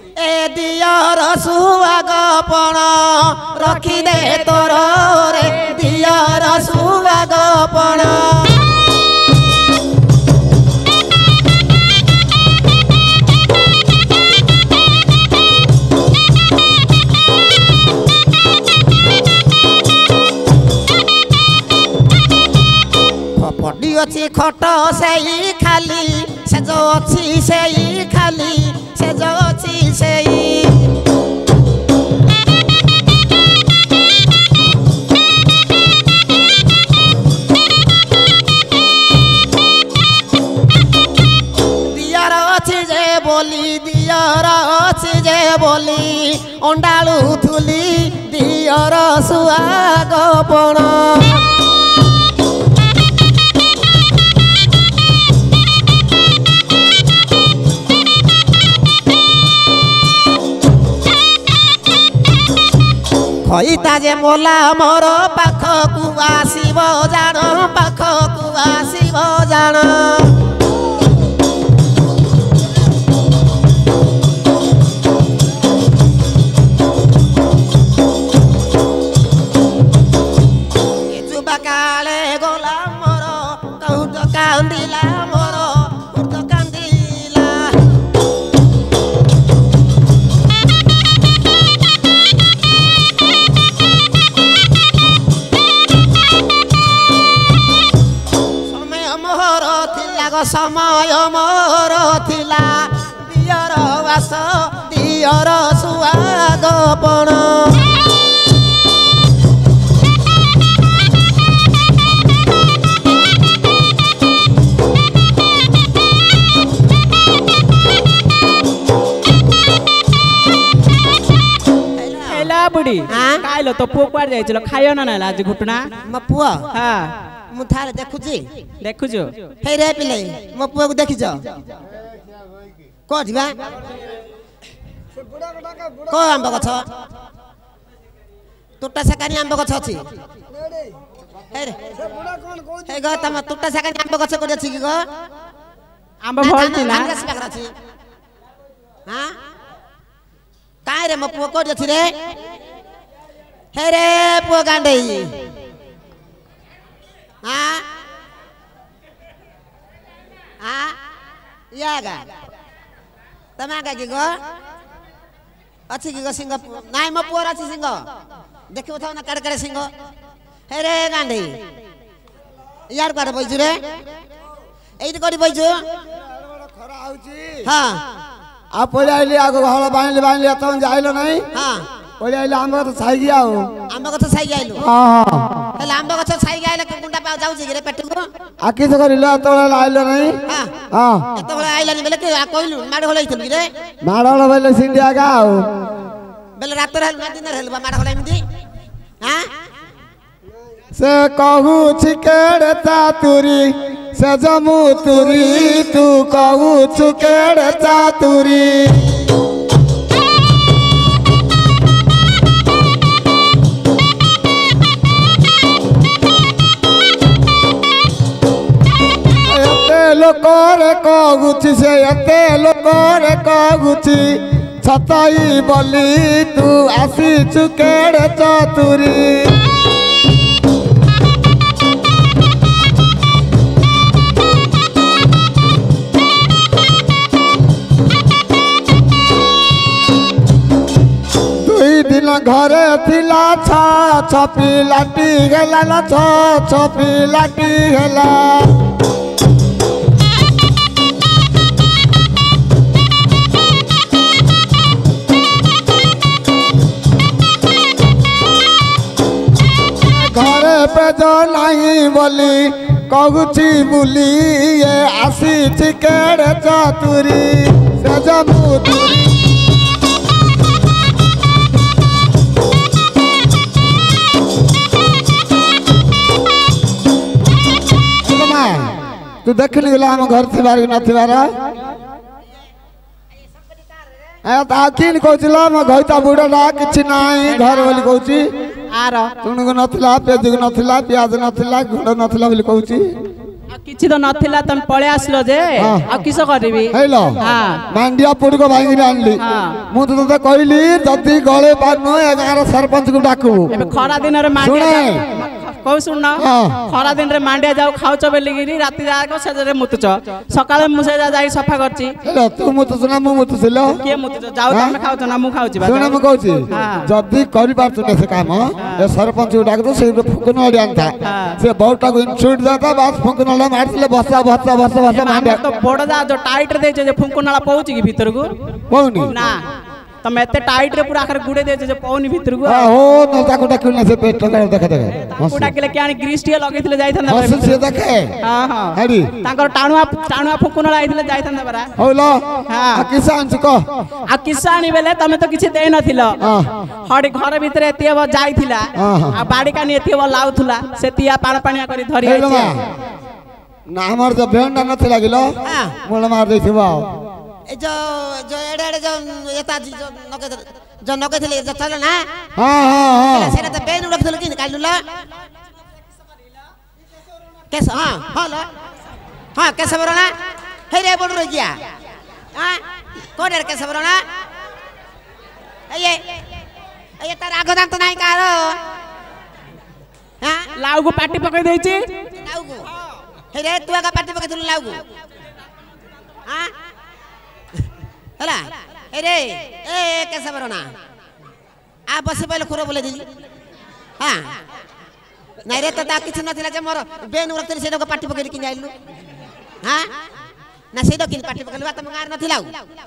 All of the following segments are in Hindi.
ए दियर सुहागपण रखिदे तोर रे दियर सुहागपण पड़ी अच्छी खट से खाली से जो अच्छी से खाली से जो अच्छी से दियार अच्छी जे बोली दियार अच्छी जे बोली अंडालू थुली दियार सुहागपण खईता जे मोला मोर पाखकु आसीब जान पाखकु आसीब जान ए जुबा काले गोला मोर कहुत कांदिला मोर कहुत कांदिला समय मोर थिला दियर वास दियर सुहागपण बुढ़ी काइलो तो पुओ कुआर जाइछलो खाइयो ना ना आज घुटना म पुओ हां मु थारे देखुची देखुजो हे रे पिले मो पुओ को देखिछ कोठिबा को आंब गछ टुटा सकानी आंब गछ अछि हे रे से बुढा कोन कहू हे ग तम टुटा सकानी आंब गछ कोडी अछि कि ग आंब भरती ना हां काय रे मो पुओ कोडी अछि रे हे रे पुओ गांडई हाँ हाँ यागा तमागा की गो अच्छी की गो सिंह नाई म पुअर अच्छी सिंह देखि उठाओ ना कड़ कड़े सिंह हे रे गांडी यार काट बइजु रे एइट कोडी बइजु खरा आउची हां आ पळे आइली आगो हळ बाइले त जाइलो नै हां पळे आइले आंब त छाई गया हो आंब गछ छाई गयालो हां हेले आंब गछ छाई गयाले गुंडा पा जाउ रे पेट को आ कि तो करिलो त आइलो नै हां हां एत बळे आइलानी बेले के कहलु माड होलाइथन कि रे माड होला बेले सिंडिया गा हो बेले रात रहल ना दिन रहल माड होला एमदी हां से कहू छिकेड़ चातुरी से जमू तुरी तू कहू छिकेड़ चातुरी लोकरे कहुची से एते लोकरे कहुची छताई बोली तू आसी चुकेड़ चतुरी दुई दिन घरे थिला छपी लाटी गेला ना छपी लाटी गेला पे जो नहीं बोली कहूची बुली ये आसी चिकेड़ चतुरी से जमुतुरी तू देख ली हम घर थिबार न थिबार किन कहला म घइता बुढ़ा किछि नाही घर बोली कहूची आर तुणगु नथिला पेजगु नथिला प्याज नथिला गुड़ नथिला बोली कहूची କିଛି ତ ନଥିଲା ତମେ ପଳେଇ ଆସିଲ ଯେ ଆଉ କିସ କରିବି ହେଇଲ ମାଣ୍ଡିଆ ପୁଡିକ ଭାଙ୍ଗିକି ଆଣିଲି ମୁଁ ତ ତତେ କହିଲି ଯଦି ଗଳେ ପାରୁନ ଏ ଗାଁର ସରପଞ୍ଚକୁ ଡାକୁ ଏବେ ଖରା ଦିନରେ ମାଣ୍ଡିଆ କହୁ ଶୁଣ ଖରା ଦିନରେ ମାଣ୍ଡିଆ ଯାଉ ଖାଉଛ ବୋଲିକିରି ରାତି ଯାକ ସେଜରେ ମୁତୁଛ ସକାଳେ ମୁଁ ସେ ଯାଇ ସଫା କରିଛି ତୁ ମୁତୁଛୁ ନା ମୁଁ ମୁତୁଥିଲ କିଏ ମୁତୁଛ ଯାଉ ତମେ ଖାଉଛ ନା ମୁଁ ଖାଉଛି ଶୁଣ ମୁଁ କହୁଛି ଯଦି କରିପାରୁଛୁ ନା ସେ କାମ ଏ ସରପଞ୍ଚକୁ ଡାକୁଛୁ ସେଇ ଫୁଙ୍କୁନଳି ଆଣିଥା ସେ ବୋଉଟାକୁ ଇନସୁଟ ଦାତା ବାସ୍ ଫୁଙ୍କୁନଳି ମାରିଥିଲେ ବସା ବସା ବସା ବସା ମାଣ୍ଡିଆ ତ ବଡ ଯା ଯୋ ଟାଇଟ ରେ ଦେଇଛ ଯେ ଫୁଙ୍କୁନଳା ପହୁଛି କି ଭିତରକୁ ପହୁନି ନା ତମେ ଏତେ ଟାଇଟ ରେ ପୁରା ଆଖରେ ଗୁଡେ ଦେଇଛ ଯେ ପହୁନି ଭିତରକୁ ଓ ନ ତାକୁ ଡାକିଲ ନା ସେ ପେଟ ଦେଖେ ଦେଖେ ତାକୁ ଡାକିଲେ କିଆଣି ଗ୍ରୀସ୍ ଟିକେ ଲଗେଇଥିଲେ ଯାଇଥାନ୍ତା ହସ ସେ ଦେଖେ ହଁ ହଁ ହେଡି ତାଙ୍କର ଟାଣୁଆ ଫୁଙ୍କୁନଳା ହେଇଥିଲେ ଯାଇଥାନ୍ତା ପରା ହଉଲ କିସ ଆଣିଛୁ କହ ଆଉ କିସ ଆଣି ବେଲେ ତମେ ତ କିଛି ଦେଇ ନଥିଲ ହଡି ଘର ଭିତରେ ଏତିଏ ଯାଇଥିଲା ଆଉ ବାଡି କାନି ଏତିଏ ଲାଉଥିଲା ସେତିଆ ପାଣିଆ କରି ଧରି ଆଇଛି ନା ଆମର ତ ବେଣ୍ଡା ନଥିଲା କିଲୋ ମୁଳ ମାର ଦେଇଥିବ ଆଉ ए जो एडे एडे जो एता जो नके थले जो चल ना हां हां हां सेटा त बेन उडक थले कि कालुला केस हां हां हां केस बरना हे रे बोल रे गया हां कोडर केस बरना ए तार आगो दांत नाही कार हां लाउ को पाटी पकई देछि लाउ को हे रे तू आगा पाटी पकई थलु लाउ को हां हला अरे ए कैसे बरना आ बसे पहले खुरो बोले दी हां नाही रे ता किछ नथिला जे मोर बेन रखतली सेडो पाटी पकैली कि जाइलु हां ना सेडो कि पाटी पकैलु तम गार नथिला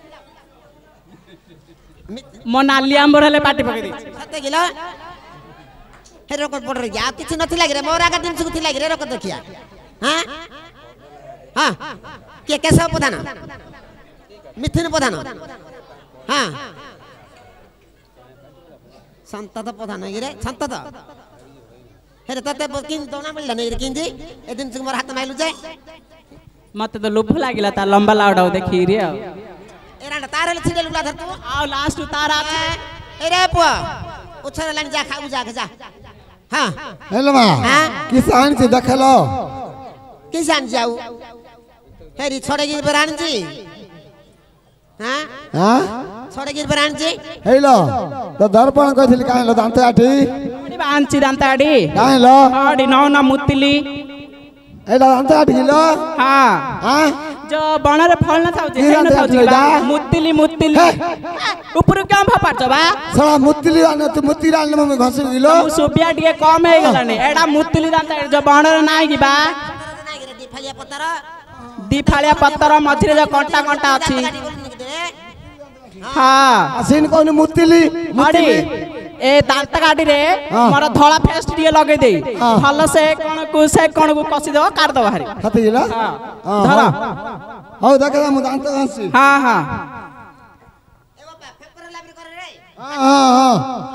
मो नाली आंबर हले पाटी पकै दी सते गिलो हे रोकट पड़ रे आ किछ नथिला रे मोर आगा दिन सुख थिला रे रोकट देखिया हां हां के कैसे प्रधान मिथुन प्रधान हाँ संतत प्रधान गिरे संतत हेरे तते किन दोना मिलला नै रे किंजी ए दिन से मोर हाथ माइलु जे मते तो लोभ लागिला ता लंबा लाउडा देखि रे एरांडा तारले छिडे लुला धर तू आ लास्ट तारा ए रे पुआ उछर लाइन जा खाऊ जा हां हेलो मा किसान से देखलो किसान जाऊ हेरी छोड़े गिर बरान जी हां हां छोड़े गिर बरान जी हेलो तो दर्पण कहिल काहेलो दांत आठी आंची दांत आडी काहेलो आडी न मुतिली एला दांत आठी किलो हां हां जो बनरे फल न थाउ जे न थाउ मुतिली ऊपर क्या भापाच बा सला मुतिली आन तू मुतिली आन में घस किलो सुबिया टिके कम हे गलानी एडा मुतिली दांत जो बनरे नाही कि बा नाही रे दिफालिया पत्तर दिफालिया पत्तर मझिरे जो कंटा कंटा अछि हां आसिन कोन मुतिली ए दांत गाडी रे मोर धोला फेस्ट टिके लगे दे हल से कोन को कसी दो काट दो बाहरी खाती गिला हां धरा हो देखा मु दांत हंसी हां हां ए बाबा पेपर लाबरी करे रे हां हां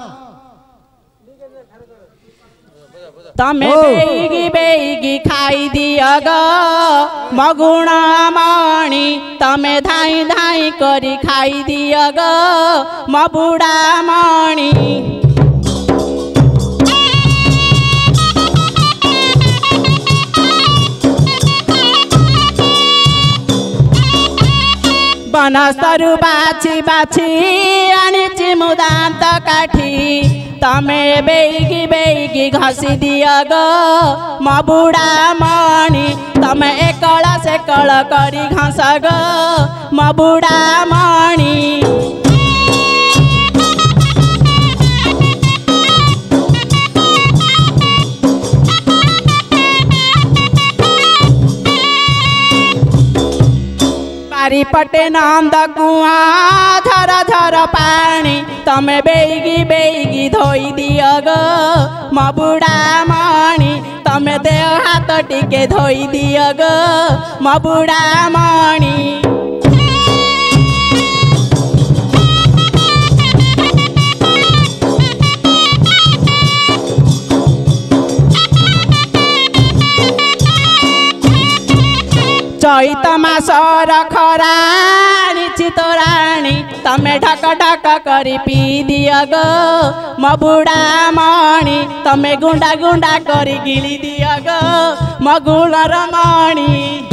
तमे बेगी खाई दिया ग मगुणा मणि तमे धाई धाई करी खाई दिया ग मबुड़ा मणि बनस्तरु बाछी बाछी आनिछि मु दांत काठी तमे बेगी घसी दिया ग मबुड़ा मणि तमे एकला से कल करी घस ग मबुड़ा मणि पटे नंद कुआ झर झर पानी तमे बेगी धोई दिया ग मबुड़ा मणि तमे देह हाथ टिके धोई दिया ग मबुड़ा मणि चैत मासर खरानी बाहारिछि तोराणी तमे ढक ढक करी पी दियो गो मो बुढ़ा मणि तमे गुंडा गुंडा करी गिली दियो गो मो गुणर मणि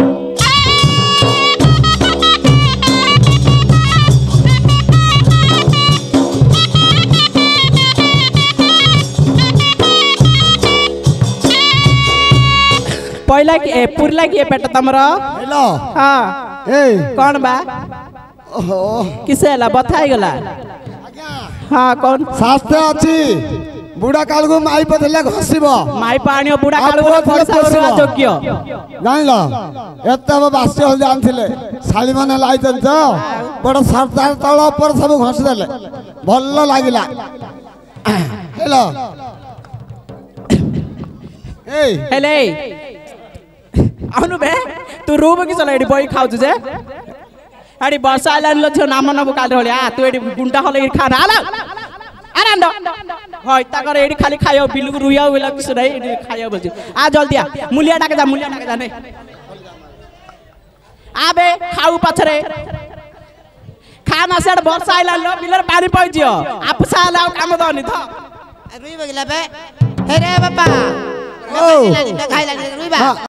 पहला की पुरला की पेट तमरो हेलो हां ए कौन बा ओहो किसे ला बताई गला हां कौन शास्त्र अछि बुढ़ा काल को माई पथले घसिबो माई पानी बुढ़ा काल को फरसा करवा योग्य जानलो एते बास्य हो जानथिले साली माने लाइचन त बड़ सरदार तळ ऊपर सब घस देले भल्लो लागिला हेलो ए हेले आउनु बे तू रूब कि चला एडी बई खाउ जे एडी वर्षा आइलान ल थियो नाम नबु काल होले आ तू एडी गुंडा होले खाना आला आराम होय ता करे एडी खाली खायो बिलु रुया वेला किस नै एडी खायो बजे आ जल्दी आ मुलिया डाके जा नै आबे खाउ पछरे खाना सेड वर्षा आइलान ल बिलर पानी पइ जियो आपसा लाउ काम दनी थ रुई बगला बे हे रे बाबा ओ खाइला रुई बा